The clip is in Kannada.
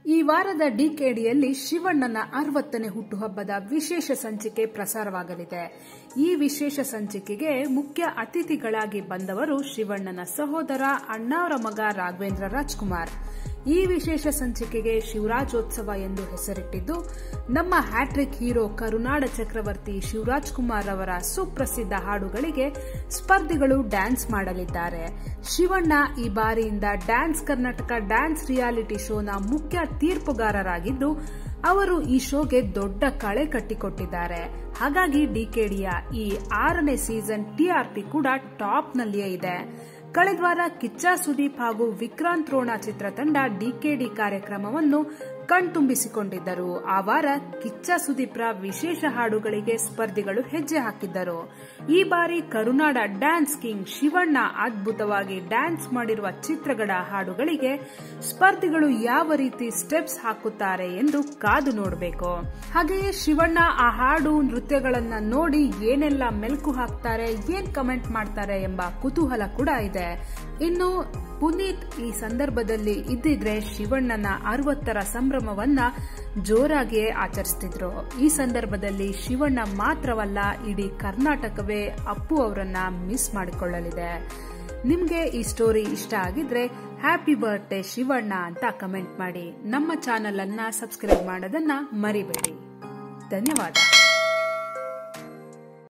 ಈ ವಾರದ ಡಿಕೆಡಿಯಲ್ಲಿ ಶಿವಣ್ಣನ 60ನೇ ಹುಟ್ಟುಹಬ್ಬದ ವಿಶೇಷ ಸಂಚಿಕೆ ಪ್ರಸಾರವಾಗಲಿದೆ. ಈ ವಿಶೇಷ ಸಂಚಿಕೆಗೆ ಮುಖ್ಯ ಅತಿಥಿಗಳಾಗಿ ಬಂದವರು ಶಿವಣ್ಣನ ಸಹೋದರ ಅಣ್ಣಾವರ ಮಗ ರಾಘವೇಂದ್ರ ರಾಜ್ಕುಮಾರ್. ಈ ವಿಶೇಷ ಸಂಚಿಕೆಗೆ ಶಿವರಾಜೋತ್ಸವ ಎಂದು ಹೆಸರಿಟ್ಟಿದ್ದು, ನಮ್ಮ ಹ್ಯಾಟ್ರಿಕ್ ಹೀರೋ ಕರುನಾಡ ಚಕ್ರವರ್ತಿ ಶಿವರಾಜ್ ಕುಮಾರ್ ಅವರ ಸುಪ್ರಸಿದ್ಧ ಹಾಡುಗಳಿಗೆ ಸ್ಪರ್ಧಿಗಳು ಡ್ಯಾನ್ಸ್ ಮಾಡಲಿದ್ದಾರೆ. ಶಿವಣ್ಣ ಈ ಬಾರಿಯಿಂದ ಡ್ಯಾನ್ಸ್ ಕರ್ನಾಟಕ ಡ್ಯಾನ್ಸ್ ರಿಯಾಲಿಟಿ ಶೋನ ಮುಖ್ಯ ತೀರ್ಪುಗಾರರಾಗಿದ್ದು, ಅವರು ಈ ಶೋಗೆ ದೊಡ್ಡ ಕಳೆ ಕಟ್ಟಿಕೊಟ್ಟಿದ್ದಾರೆ. ಹಾಗಾಗಿ ಡಿಕೆಡಿಯ ಈ 6ನೇ ಸೀಸನ್ ಟಿಆರ್ಪಿ ಕೂಡ ಟಾಪ್ನಲ್ಲಿಯೇ ಇದೆ. ಕಳೆದ ವಾರ ಕಿಚ್ಚ ಸುದೀಪ್ ಹಾಗೂ ವಿಕ್ರಾಂತ್ ರೋಣ ಚಿತ್ರತಂಡ ಡಿಕೆಡಿ ಕಾರ್ಯಕ್ರಮವನ್ನು ಕಣ್ತುಂಬಿಸಿಕೊಂಡಿದ್ದರು. ಆ ವಾರ ಕಿಚ್ಚ ಸುದೀಪ್ರ ವಿಶೇಷ ಹಾಡುಗಳಿಗೆ ಸ್ಪರ್ಧಿಗಳು ಹೆಜ್ಜೆ ಹಾಕಿದ್ದರು. ಈ ಬಾರಿ ಕರುನಾಡ ಡ್ಯಾನ್ಸ್ ಕಿಂಗ್ ಶಿವಣ್ಣ ಅದ್ಭುತವಾಗಿ ಡ್ಯಾನ್ಸ್ ಮಾಡಿರುವ ಚಿತ್ರಗಳ ಹಾಡುಗಳಿಗೆ ಸ್ಪರ್ಧಿಗಳು ಯಾವ ರೀತಿ ಸ್ಟೆಪ್ಸ್ ಹಾಕುತ್ತಾರೆ ಎಂದು ಕಾದು ನೋಡಬೇಕು. ಹಾಗೆಯೇ ಶಿವಣ್ಣ ಆ ಹಾಡು ನೃತ್ಯಗಳನ್ನ ನೋಡಿ ಏನೆಲ್ಲ ಮೆಲುಕು ಹಾಕ್ತಾರೆ, ಏನ್ ಕಮೆಂಟ್ ಮಾಡ್ತಾರೆ ಎಂಬ ಕುತೂಹಲ ಕೂಡ ಇದೆ. ಇನ್ನು ಪುನೀತ್ ಈ ಸಂದರ್ಭದಲ್ಲಿ ಇದ್ದಿದ್ರೆ ಶಿವಣ್ಣನ 60ರ ಸಂಭ್ರಮವನ್ನ ಜೋರಾಗಿಯೇ ಆಚರಿಸುತ್ತಿದ್ರು. ಈ ಸಂದರ್ಭದಲ್ಲಿ ಶಿವಣ್ಣ ಮಾತ್ರವಲ್ಲ, ಇಡೀ ಕರ್ನಾಟಕವೇ ಅಪ್ಪು ಅವರನ್ನ ಮಿಸ್ ಮಾಡಿಕೊಳ್ಳಲಿದೆ. ನಿಮ್ಗೆ ಈ ಸ್ಟೋರಿ ಇಷ್ಟ ಆಗಿದ್ರೆ ಹ್ಯಾಪಿ ಬರ್ತ್ಡೇ ಶಿವಣ್ಣ ಅಂತ ಕಮೆಂಟ್ ಮಾಡಿ. ನಮ್ಮ ಚಾನೆಲ್ ಅನ್ನ ಸಬ್ಸ್ಕ್ರೈಬ್ ಮಾಡೋದನ್ನ ಮರಿಬೇಡಿ. ಧನ್ಯವಾದ.